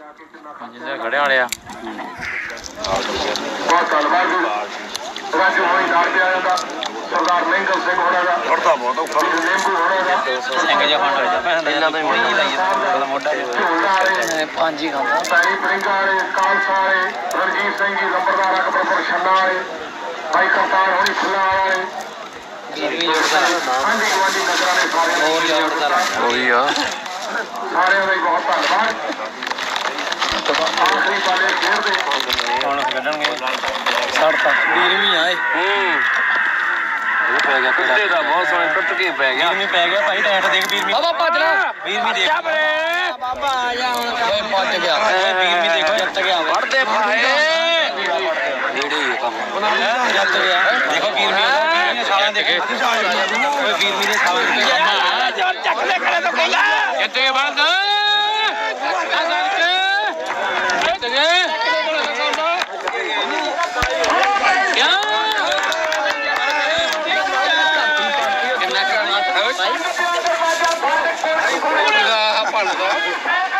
ਜਿੰਨੇ ਖੜੇ ਵਾਲੇ ਆ ਬਹੁਤ ਧੰਨਵਾਦ ਜੀ ਰਾਜੂ ਹੋਈ ਨਾਲ ਪਿਆ ਜਾਂਦਾ ਸਰਦਾਰ ਮਹਿੰਗਲ ਸਿੰਘ ਹੋਣਾ ਦਾ ਔਰਤਾ ਬਹੁਤ ਔਖਾ ਨਿੰਬੂ ਹੋਣਾ ਦਾ ਸਿੰਘ ਜਿਹਾ ਫੰਡ ਹੋ ਜਾ ਮੈਂ ਇਹਨਾਂ ਦਾ ਮੋੜੀ ਲਾਈ ਜਾਂਦਾ ਮੋਢਾ ਝੋਲਾ ਵਾਲੇ ਪੰਜ ਹੀ ਖਾਂਦਾ ਸਾਈ ਬਰਿੰਗਾ ਵਾਲੇ ਕਾਲਸਾ ਵਾਲੇ ਰਣਜੀਤ ਸਿੰਘ ਜੀ ਲੰਬਰਦਾਰ ਅਕਬਰਪੁਰ ਛੰਨਾ ਵਾਲੇ ਭਾਈ ਕਰਤਾਰ ਹੋਣੀ ਫੁੱਲਾ ਵਾਲੇ ਹਾਂਜੀ ਗਵਾਂਢੀ ਨਗਰਾਂ ਦੇ ਸਾਰਿਆਂ ਹੋਰ ਜੋੜਦਾਰ ਉਹੀ ਆ ਸਾਰਿਆਂ ਦਾ ਬਹੁਤ ਧੰਨਵਾਦ ਆਖਰੀ ਬਾਲੇ ਖੇਡਦੇ ਹੁਣ ਕੱਢਣਗੇ ਸੜਤਾ 20ਵੀਂ ਆਏ ਇਹ ਪੈ ਗਿਆ ਕੁੱਤੇ ਦਾ ਬਹੁਤ ਸੋਹਣੇ ਟੁੱਟ ਕੇ ਪੈ ਗਿਆ 20ਵੀਂ ਪੈ ਗਿਆ ਭਾਈ ਟੈਟ ਦੇਖ 20ਵੀਂ ਬਾਬਾ ਭੱਜ ਲੈ 20ਵੀਂ ਦੇਖ ਬਾਬਾ ਆ ਜਾ ਹੁਣ ਭੱਜ ਗਿਆ 20ਵੀਂ ਦੇਖੋ ਜਿੱਤ ਗਿਆ ਵੜਦੇ ਭਾਏ ਨੇੜੇ ਹੀ ਕੰਮ ਜਿੱਤ ਗਿਆ ਦੇਖੋ 20ਵੀਂ ਦੇ ਸਾਲਾਂ ਦੇਖੇ 20ਵੀਂ ਦੇ ਸਾਲਾਂ ਦੇ ਜੋ ਚੱਕ ਲੈ ਕਰੇ ਤਾਂ ਕੋਲਾ ਜਿੱਤ ਕੇ ਬੰਦ ਆ ਕਰਕੇ ਜਿੱਤ ਗਏ ਕਿੰਨਾ ਕਰਾਣੀ ਭਾਈ ਪੂਰਾ ਭਲਦਾ